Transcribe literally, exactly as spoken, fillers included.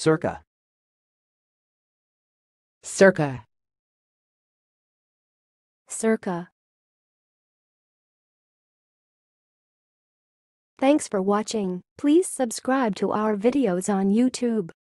Circa. Circa. Circa. Thanks for watching. Please subscribe to our videos on YouTube.